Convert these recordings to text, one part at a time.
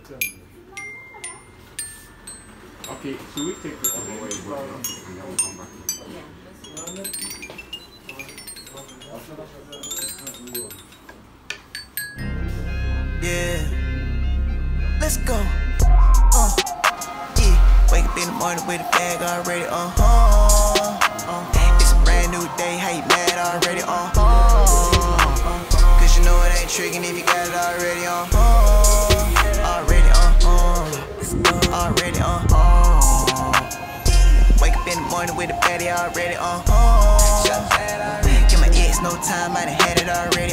Okay, so we take this away and then we'll come back. Yeah, let's go. Yeah, wake up in the morning with a bag already. It's a brand new day. How you mad already? Cause you know it ain't tricking if you got it already. Already. Wake up in the morning with a baddie already. Give my ex no time. I done had it already.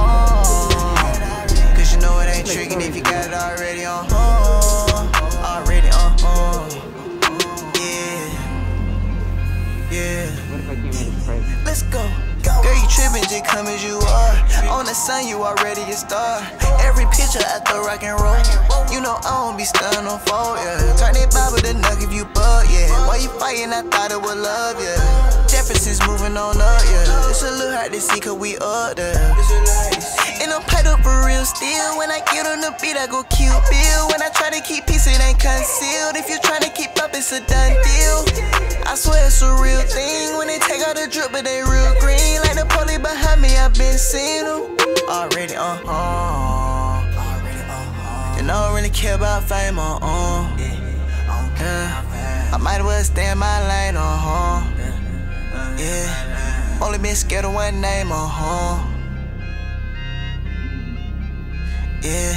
Cause you know it ain't tricking if you got it already. Yeah. Let's go. Girl, you trippin', just come as you are. On the sun, you already a star. Every picture at the rock and roll. You know I don't be stunning on phone, yeah. Turn it Bible to nug if you bug, yeah. While you fightin', I thought it was love, yeah. Jefferson's moving on up, yeah. It's a little hard to see cause we up there. And I'm paid up for real still. When I get on the beat, I go kill Bill. When I try to keep peace, it ain't concealed. If you tryna keep up, it's a done deal. I swear it's a real thing. When they take out the drip, but they real green. Like the police behind me, I've been seeing them. Already, And I don't really care about fame, yeah. I might as well stay in my lane, yeah. Only been scared of one name, yeah.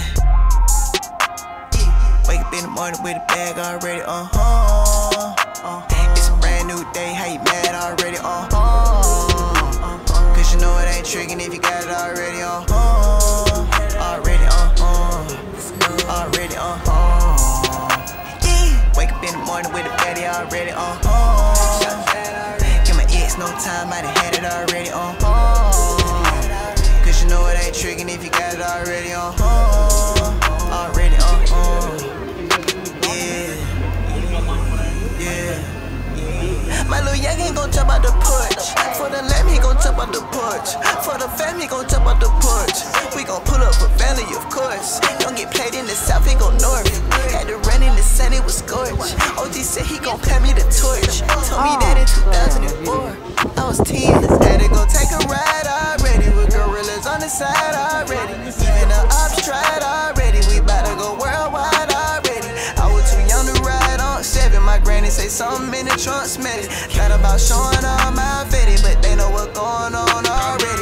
Wake up in the morning with a bag already, It's a brand new day, how you mad already, Cause you know it ain't tricking if you got it already, Already, Wake up in the morning with a baddie already, Give my ex no time, I done had it already, Cause you know it ain't tricking if you got it already, Yeah. My little young ain't gon' jump out the porch. For the lamb, he gon' jump out the porch. For the fam, he gon' jump out the porch. We gon' pull up for family, of course. Don't get played in the south, he go north. Had to run in the sun, it was scorched. OG said he gon' pass me the torch. Told me that in 2004. I was 10, had to go take a ride already. With gorillas on the side already. Even the ops tried already. We bout to go worldwide already. I was too young to ride on 7. My granny say something in the trunk, smell it. Thought about showing all my fitty, but they know what's going on already.